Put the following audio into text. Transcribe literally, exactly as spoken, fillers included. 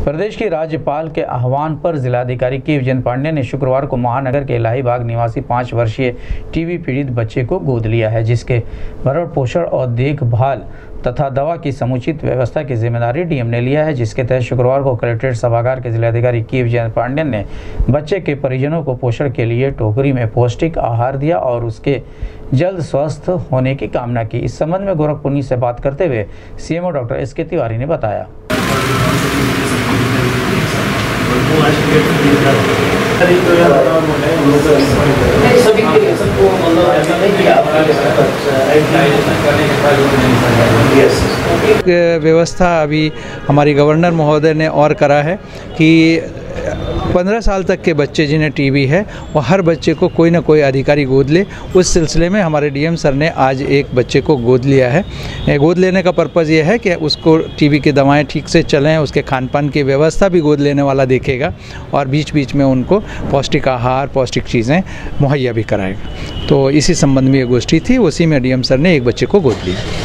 प्रदेश के राज्यपाल के आह्वान पर जिलाधिकारी के विजय पांडे ने शुक्रवार को महानगर के इलाहीबाग निवासी पाँच वर्षीय टीबी पीड़ित बच्चे को गोद लिया है, जिसके भरण पोषण और देखभाल तथा दवा की समुचित व्यवस्था की जिम्मेदारी डीएम ने लिया है। जिसके तहत शुक्रवार को कलेक्ट्रेट सभागार के जिलाधिकारी के विजय पांडे ने बच्चे के परिजनों को पोषण के लिए टोकरी में पौष्टिक आहार दिया और उसके जल्द स्वस्थ होने की कामना की। इस संबंध में गोरखपुर से बात करते हुए सीएमओ डॉक्टर एस के तिवारी ने बताया। व्यवस्था अभी हमारी गवर्नर महोदय ने और करा है कि पंद्रह साल तक के बच्चे जिन्हें टीबी है वो हर बच्चे को कोई ना कोई अधिकारी गोद ले। उस सिलसिले में हमारे डीएम सर ने आज एक बच्चे को गोद लिया है। गोद लेने का पर्पज़ ये है कि उसको टीबी की दवाएं ठीक से चलें, उसके खान पान की व्यवस्था भी गोद लेने वाला देखेगा और बीच बीच में उनको पौष्टिक आहार, पौष्टिक चीज़ें मुहैया भी कराएगा। तो इसी संबंध में ये गोष्ठी थी, उसी में डीएम सर ने एक बच्चे को गोद लिया।